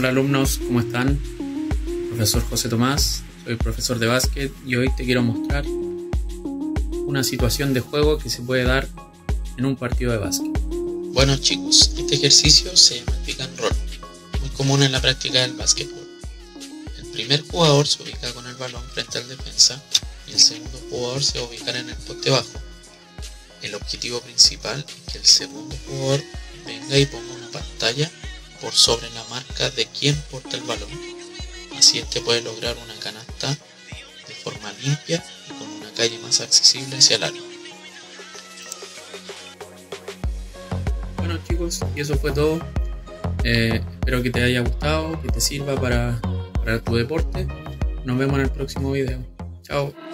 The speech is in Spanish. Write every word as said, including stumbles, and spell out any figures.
Hola alumnos, ¿cómo están? Profesor José Tomás, soy profesor de básquet y hoy te quiero mostrar una situación de juego que se puede dar en un partido de básquet. Bueno chicos, este ejercicio se llama pick and roll, muy común en la práctica del básquetbol. El primer jugador se ubica con el balón frente al defensa y el segundo jugador se va a ubicar en el poste bajo. El objetivo principal es que el segundo jugador venga y ponga una pantalla por sobre la marca de quien porta el balón. Así este puede lograr una canasta de forma limpia y con una calle más accesible hacia el área. Bueno chicos, y eso fue todo. Eh, espero que te haya gustado, que te sirva para, para tu deporte. Nos vemos en el próximo video. Chao.